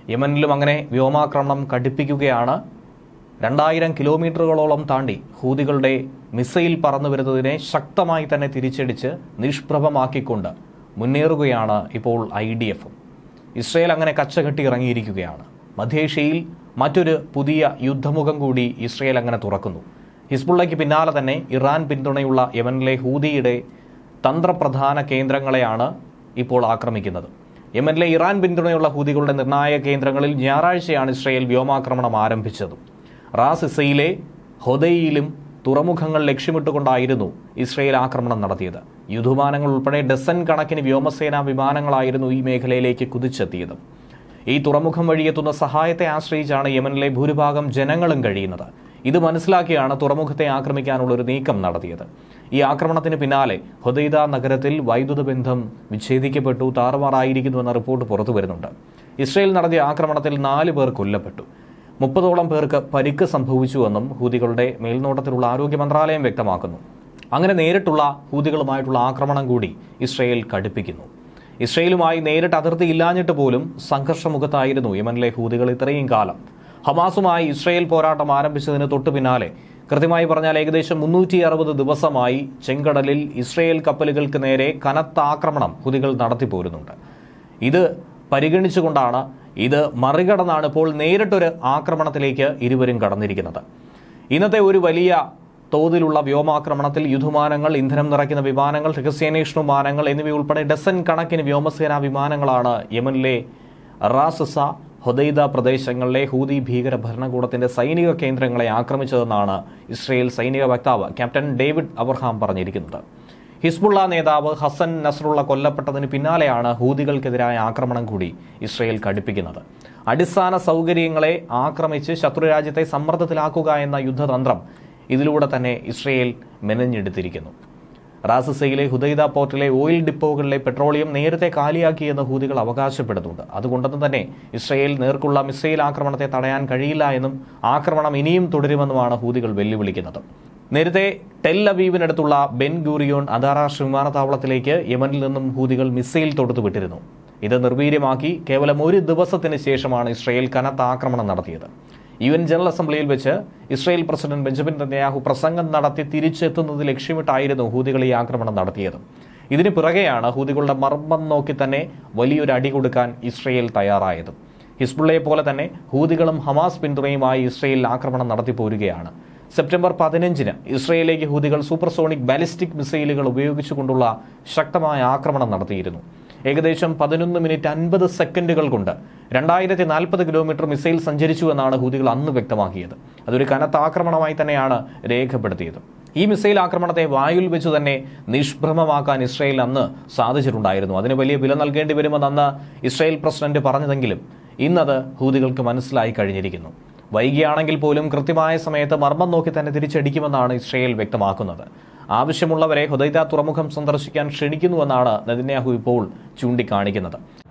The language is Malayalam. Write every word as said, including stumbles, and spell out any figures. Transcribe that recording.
യമനിലും അങ്ങനെ വ്യോമാക്രമണം കടുപ്പിക്കുകയാണ്. രണ്ടായിരം കിലോമീറ്ററുകളോളം താണ്ടി ഹൂതികളുടെ മിസൈൽ പറന്നു വരുന്നതിനെ ശക്തമായി തന്നെ തിരിച്ചടിച്ച് നിഷ്പ്രഭമാക്കിക്കൊണ്ട് മുന്നേറുകയാണ് ഇപ്പോൾ ഐ ഡി എഫും. ഇസ്രയേൽ അങ്ങനെ കച്ചകെട്ടി ഇറങ്ങിയിരിക്കുകയാണ്. മധ്യേഷ്യയിൽ മറ്റൊരു പുതിയ യുദ്ധമുഖം കൂടി ഇസ്രയേൽ അങ്ങനെ തുറക്കുന്നു. ഹിസ്ബുള്ളയ്ക്ക് പിന്നാലെ തന്നെ ഇറാൻ പിന്തുണയുള്ള യമനിലെ ഹൂതിയുടെ തന്ത്രപ്രധാന കേന്ദ്രങ്ങളെയാണ് ഇപ്പോൾ ആക്രമിക്കുന്നത്. യമനിലെ ഇറാൻ പിന്തുണയുള്ള ഹൂതികളുടെ നിർണായക കേന്ദ്രങ്ങളിൽ ഞായറാഴ്ചയാണ് ഇസ്രയേൽ വ്യോമാക്രമണം ആരംഭിച്ചത്. റാസ് ഇസയിലെ ഹൊദയിലും തുറമുഖങ്ങൾ ലക്ഷ്യമിട്ടുകൊണ്ടായിരുന്നു ഇസ്രയേൽ ആക്രമണം നടത്തിയത്. യുദ്ധവിമാനങ്ങൾ ഉൾപ്പെടെ ഡസൻ കണക്കിന് വ്യോമസേനാ വിമാനങ്ങളായിരുന്നു ഈ മേഖലയിലേക്ക് കുതിച്ചെത്തിയത്. ഈ തുറമുഖം വഴിയെത്തുന്ന സഹായത്തെ ആശ്രയിച്ചാണ് യമനിലെ ഭൂരിഭാഗം ജനങ്ങളും കഴിയുന്നത്. ഇത് മനസ്സിലാക്കിയാണ് തുറമുഖത്തെ ആക്രമിക്കാനുള്ള ഒരു നീക്കം നടത്തിയത്. ഈ ആക്രമണത്തിന് പിന്നാലെ ഹൊദൈദ നഗരത്തിൽ വൈദ്യുത ബന്ധം വിച്ഛേദിക്കപ്പെട്ടു, താറുമാറായിരിക്കുന്നുവെന്ന റിപ്പോർട്ട് പുറത്തു വരുന്നുണ്ട്. ഇസ്രയേൽ നടത്തിയ ആക്രമണത്തിൽ നാല് പേർ കൊല്ലപ്പെട്ടു, മുപ്പതോളം പേർക്ക് പരിക്ക് സംഭവിച്ചുവെന്നും ഹൂതികളുടെ മേൽനോട്ടത്തിലുള്ള ആരോഗ്യ മന്ത്രാലയം വ്യക്തമാക്കുന്നു. അങ്ങനെ നേരിട്ടുള്ള ഹൂതികളുമായിട്ടുള്ള ആക്രമണം കൂടി ഇസ്രയേൽ കടുപ്പിക്കുന്നു. ഇസ്രയേലുമായി നേരിട്ട് അതിർത്തി ഇല്ലാഞ്ഞിട്ട് പോലും സംഘർഷമുഖത്തായിരുന്നു യമനിലെ ഹൂതികൾ ഇത്രയും കാലം. ഹമാസുമായി ഇസ്രയേൽ പോരാട്ടം ആരംഭിച്ചതിന് തൊട്ടു പിന്നാലെ കൃത്യമായി പറഞ്ഞാൽ ഏകദേശം മുന്നൂറ്റി അറുപത് ദിവസമായി ചെങ്കടലിൽ ഇസ്രയേൽ കപ്പലുകൾക്ക് നേരെ കനത്ത ആക്രമണം ഹൂതികൾ നടത്തിപ്പോരുന്നുണ്ട്. ഇത് പരിഗണിച്ചുകൊണ്ടാണ്, ഇത് മറികടന്നാണ് ഇപ്പോൾ നേരിട്ടൊരു ആക്രമണത്തിലേക്ക് ഇരുവരും കടന്നിരിക്കുന്നത്. ഇന്നത്തെ ഒരു വലിയ തോതിലുള്ള വ്യോമാക്രമണത്തിൽ യുദ്ധവിമാനങ്ങൾ, ഇന്ധനം നിറയ്ക്കുന്ന വിമാനങ്ങൾ, രഹസ്യാന്വേഷണ വിമാനങ്ങൾ എന്നിവയുൾപ്പെടെ ഡസൻ കണക്കിന് വ്യോമസേനാ വിമാനങ്ങളാണ് യമനിലെ റാസസ, ഹൊദൈദ പ്രദേശങ്ങളിലെ ഹൂതി ഭീകര ഭരണകൂടത്തിന്റെ സൈനിക കേന്ദ്രങ്ങളെ ആക്രമിച്ചതെന്നാണ് ഇസ്രയേൽ സൈനിക വക്താവ് ക്യാപ്റ്റൻ ഡേവിഡ് അബ്രഹാം പറഞ്ഞിരിക്കുന്നത്. ഹിസ്ബുള്ള നേതാവ് ഹസൻ നസ്രുള്ള കൊല്ലപ്പെട്ടതിന് പിന്നാലെയാണ് ഹൂതികൾക്കെതിരായ ആക്രമണം കൂടി ഇസ്രയേൽ കടുപ്പിക്കുന്നത്. അടിസ്ഥാന സൗകര്യങ്ങളെ ആക്രമിച്ച് ശത്രുരാജ്യത്തെ സമ്മർദ്ദത്തിലാക്കുക എന്ന യുദ്ധതന്ത്രം ഇതിലൂടെ തന്നെ ഇസ്രയേൽ മെനഞ്ഞെടുത്തിരിക്കുന്നു. റാസസയിലെ ഹുദൈദ പോർട്ടിലെ ഓയിൽ ഡിപ്പോകളിലെ പെട്രോളിയം നേരത്തെ കാലിയാക്കിയെന്ന് ഹൂതികൾ അവകാശപ്പെടുന്നുണ്ട്. അതുകൊണ്ടു തന്നെ ഇസ്രയേൽ നേർക്കുള്ള മിസൈൽ ആക്രമണത്തെ തടയാൻ കഴിയില്ല എന്നും ആക്രമണം ഇനിയും തുടരുമെന്നുമാണ് ഹൂതികൾ വെല്ലുവിളിക്കുന്നത്. നേരത്തെ ടെൽ അവീവിനടുത്തുള്ള ബെൻ ഗൂറിയോൺ അന്താരാഷ്ട്ര വിമാനത്താവളത്തിലേക്ക് യമനിൽ നിന്നും ഹൂതികൾ മിസൈൽ തൊടുത്തുവിട്ടിരുന്നു. ഇത് നിർവീര്യമാക്കി കേവലം ഒരു ദിവസത്തിന് ശേഷമാണ് ഇസ്രയേൽ കനത്ത ആക്രമണം നടത്തിയത്. യു എൻ ജനറൽ അസംബ്ലിയിൽ വെച്ച് ഇസ്രയേൽ പ്രസിഡന്റ് ബെഞ്ചമിൻ നെതന്യാഹു പ്രസംഗം നടത്തി തിരിച്ചെത്തുന്നത് ലക്ഷ്യമിട്ടായിരുന്നു ഹൂതികൾ ഈ ആക്രമണം നടത്തിയത്. ഇതിന് പിറകെയാണ് ഹൂതികളുടെ മർമ്മം നോക്കി തന്നെ വലിയൊരു അടി കൊടുക്കാൻ ഇസ്രയേൽ തയ്യാറായത്. ഹിസ്ബുള്ളയെ പോലെ തന്നെ ഹൂതികളും ഹമാസ് പിന്തുണയുമായി ഇസ്രയേൽ ആക്രമണം നടത്തിപ്പോരുകയാണ്. സെപ്റ്റംബർ പതിനഞ്ചിന് ഇസ്രയേലിലേക്ക് ഹൂതികൾ സൂപ്പർസോണിക് ബാലിസ്റ്റിക് മിസൈലുകൾ ഉപയോഗിച്ചുകൊണ്ടുള്ള ശക്തമായ ആക്രമണം നടത്തിയിരുന്നു. ഏകദേശം പതിനൊന്ന് മിനിറ്റ് അൻപത് സെക്കൻഡുകൾ കൊണ്ട് രണ്ടായിരത്തി നാൽപ്പത് കിലോമീറ്റർ മിസൈൽ സഞ്ചരിച്ചു എന്നാണ് ഹൂതികൾ അന്ന് വ്യക്തമാക്കിയത്. അതൊരു കനത്ത ആക്രമണമായി തന്നെയാണ് രേഖപ്പെടുത്തിയത്. ഈ മിസൈൽ ആക്രമണത്തെ വായുവിൽ വെച്ച് തന്നെ നിഷ്ഭ്രമമാക്കാൻ ഇസ്രയേൽ അന്ന് സാധിച്ചിട്ടുണ്ടായിരുന്നു. അതിന് വലിയ വില നൽകേണ്ടി വരുമെന്ന് അന്ന് ഇസ്രയേൽ പ്രസിഡന്റ് പറഞ്ഞതെങ്കിലും ഇന്നത് ഹൂതികൾക്ക് മനസ്സിലായി കഴിഞ്ഞിരിക്കുന്നു. വൈകിയാണെങ്കിൽ പോലും കൃത്യമായ സമയത്ത് മർമ്മം നോക്കി തന്നെ തിരിച്ചടിക്കുമെന്നാണ് ഇസ്രയേൽ വ്യക്തമാക്കുന്നത്. ആവശ്യമുള്ളവരെ ഹുദൈദ തുറമുഖം സന്ദർശിക്കാൻ ക്ഷണിക്കുന്നുവെന്നാണ് നെതന്യാഹു ഇപ്പോൾ ചൂണ്ടിക്കാണിക്കുന്നത്.